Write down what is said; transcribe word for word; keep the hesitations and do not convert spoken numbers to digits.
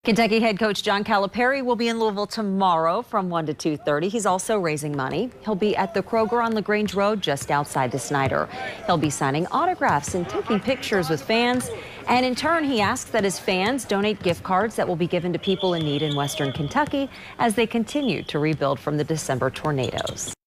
Kentucky head coach John Calipari will be in Louisville tomorrow from one to two thirty. He's also raising money. He'll be at the Kroger on LaGrange Road just outside the Snyder. He'll be signing autographs and taking pictures with fans. And in turn, he asks that his fans donate gift cards that will be given to people in need in Western Kentucky as they continue to rebuild from the December tornadoes.